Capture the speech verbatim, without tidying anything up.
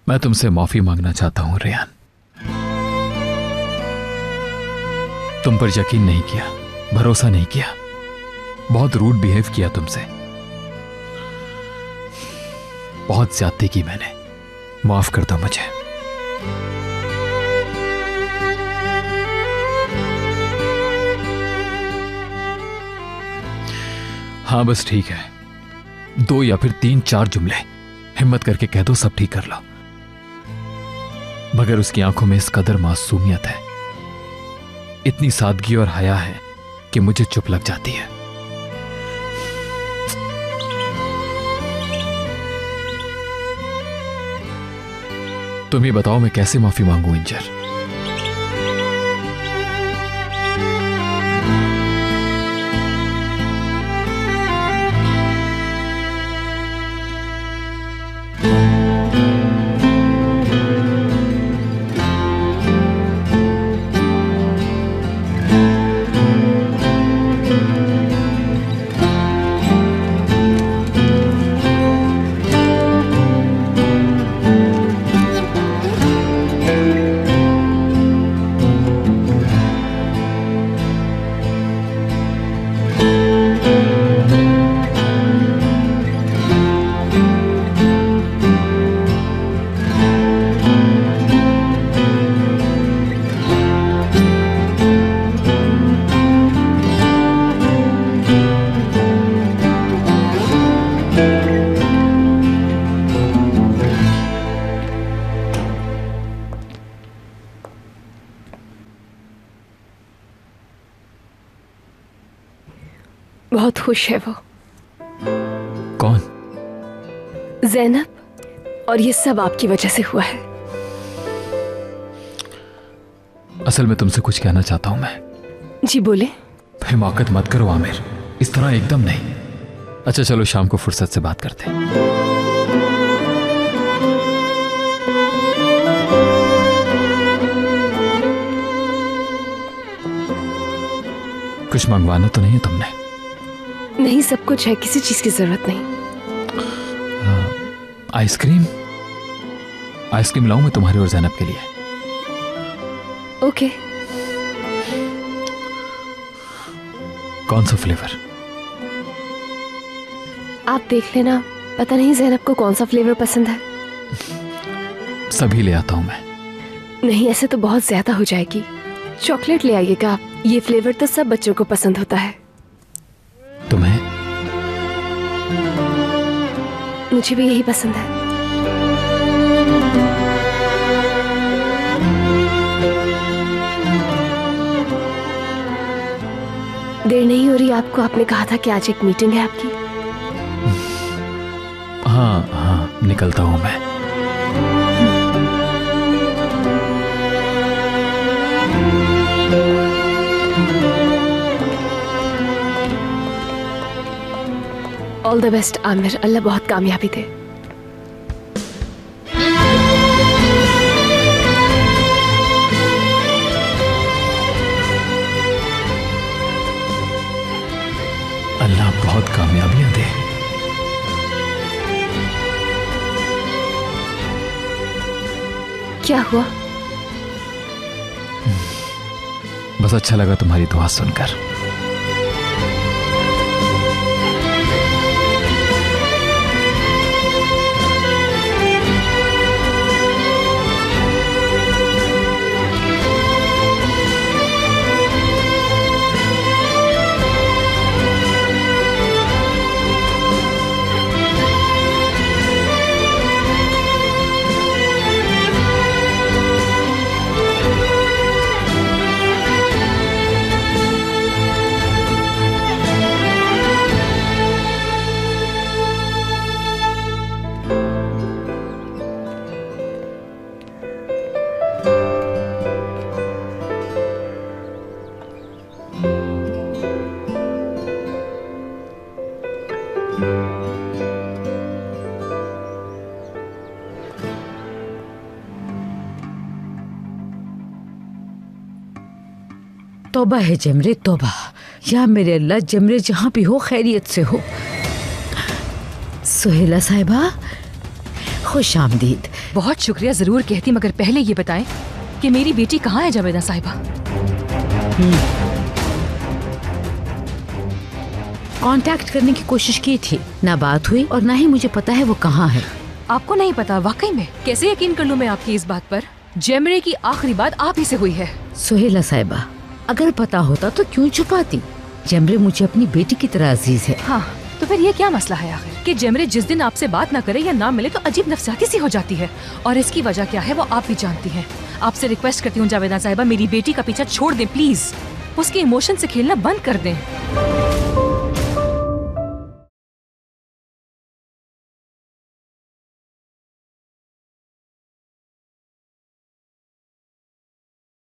मैं तुमसे माफी मांगना चाहता हूं रेयान। तुम पर यकीन नहीं किया, भरोसा नहीं किया, बहुत रूड बिहेव किया तुमसे, बहुत ज्यादती की मैंने। माफ कर दो मुझे। हाँ बस ठीक है, दो या फिर तीन चार जुमले हिम्मत करके कह दो, सब ठीक कर लो। मगर उसकी आंखों में इस कदर मासूमियत है, इतनी सादगी और हया है कि मुझे चुप लग जाती है। तुम ही बताओ मैं कैसे माफी मांगू इंजर। बहुत खुश है वो। कौन? ज़ैनब, और ये सब आपकी वजह से हुआ है। असल में तुमसे कुछ कहना चाहता हूं मैं। जी बोले। हिमाकत मत करो आमिर, इस तरह एकदम नहीं। अच्छा चलो शाम को फुर्सत से बात करते हैं। कुछ मंगवाना तो नहीं है तुमने? नहीं, सब कुछ है, किसी चीज की जरूरत नहीं। आइसक्रीम आइसक्रीम लाऊं मैं तुम्हारे और ज़ैनब के लिए? ओके। कौन सा फ्लेवर? आप देख लेना, पता नहीं ज़ैनब को कौन सा फ्लेवर पसंद है। सभी ले आता हूं मैं। नहीं, ऐसे तो बहुत ज्यादा हो जाएगी। चॉकलेट ले आइएगा आप, ये फ्लेवर तो सब बच्चों को पसंद होता है। तुम्हें? मुझे भी यही पसंद है। देर नहीं हो रही आपको? आपने कहा था कि आज एक मीटिंग है आपकी। हाँ हाँ, निकलता हूं मैं। All the best Aamir, Allah बहुत कामयाबी दे। अल्लाह बहुत कामयाबियां दे। क्या हुआ? बस अच्छा लगा तुम्हारी दुआ सुनकर। तौबा है जमरे, तौबा। या मेरे अल्लाह, जमरे जहाँ भी हो खैरियत से हो। सुहेला साहिबा, खुश आमदीद। बहुत शुक्रिया, जरूर कहती, मगर पहले ये बताएं कि मेरी बेटी कहाँ है जावेदा साहिबा? कांटेक्ट करने की कोशिश की थी, ना बात हुई और ना ही मुझे पता है वो कहाँ है। आपको नहीं पता? वाकई में? कैसे यकीन कर लूं मैं आपकी इस बात पर? जेमरे की आखिरी बात आप ही से हुई है। सुहेला साहिबा, अगर पता होता तो क्यों छुपाती? जेमरे मुझे अपनी बेटी की तरह अजीज है। हाँ, तो फिर ये क्या मसला है आखिर कि जेमरे जिस दिन आपसे बात ना करे या ना मिले तो अजीब नफसियाती सी हो जाती है, और इसकी वजह क्या है वो आप भी जानती हैं। आपसे रिक्वेस्ट करती हूँ जावेदा साहिबा, मेरी बेटी का पीछा छोड़ दें प्लीज। उसके इमोशन से खेलना बंद कर दें।